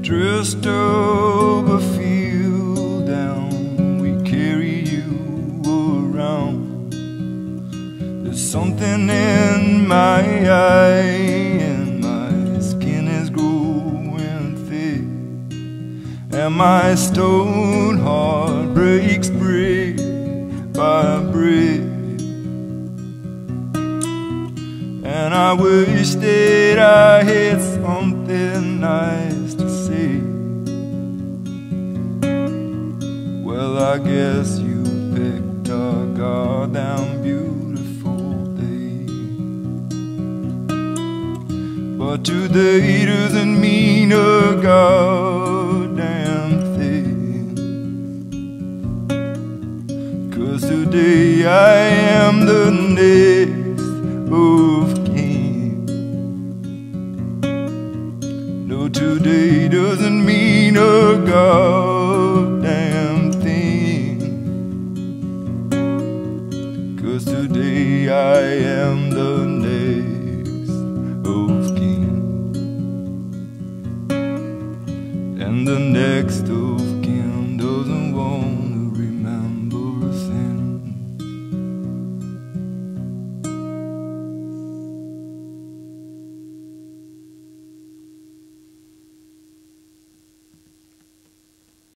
Just over field down, we carry you around. There's something in my eye, and my skin is growing thick, and my stone heart breaks brick by brick. And I wish that I had something nice to say. Well, I guess you picked a goddamn beautiful day. But today doesn't mean a goddamn thing, 'cause today I am the next of kin. No, today doesn't mean a goddamn thing, 'cause today I am the next